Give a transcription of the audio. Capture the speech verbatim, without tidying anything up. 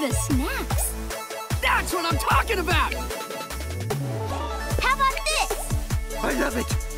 the snaps. That's what I'm talking about! How about this? I love it.